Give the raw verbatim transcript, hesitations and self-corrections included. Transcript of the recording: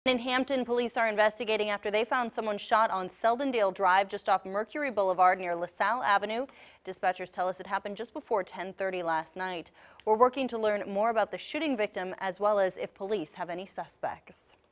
In Hampton, police are investigating after they found someone shot on Seldendale Drive just off Mercury Boulevard near LaSalle Avenue. Dispatchers tell us it happened just before ten thirty last night. We're working to learn more about the shooting victim as well as if police have any suspects.